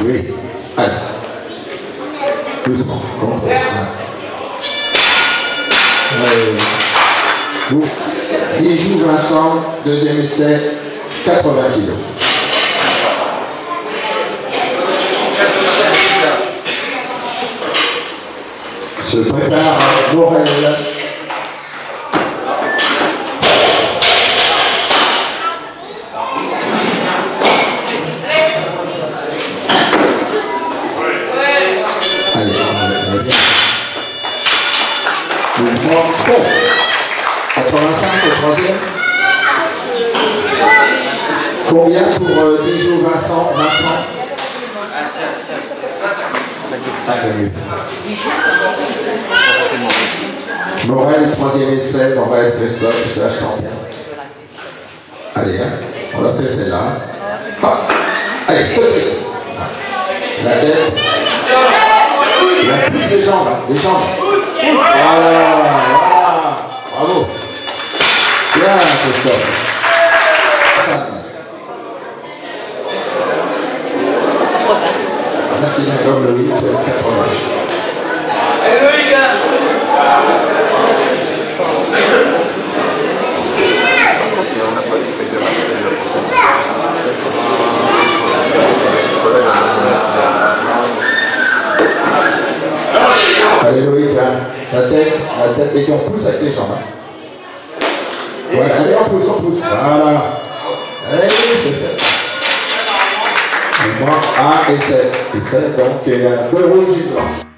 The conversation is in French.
Oui. Allez. Doucement. Contrôle. Allez. Bijou Vincent, deuxième essai, 80 kg. Se prépare Morel. Allez, ça va bien. Mouvement bon. 85 au troisième. Combien pour Bijou Vincent? 5 minutes. Morel, troisième essai, Morel, Christophe, tout ça, je t'en bien. Allez, hein, on l'a fait celle-là. Ah. Allez, côté. La tête. On pousse les jambes, hein, les jambes. Voilà, voilà. Bravo. Bien, Christophe. Martin comme le 8, 80. Allez, Loïc! Allez Loïc, hein. La tête, et on pousse avec les jambes. Hein. Voilà, allez, on pousse. Voilà. Allez, c'est fait. Mouvement A et 7. Et 7, donc il y a 2 rouges et 1 blanc.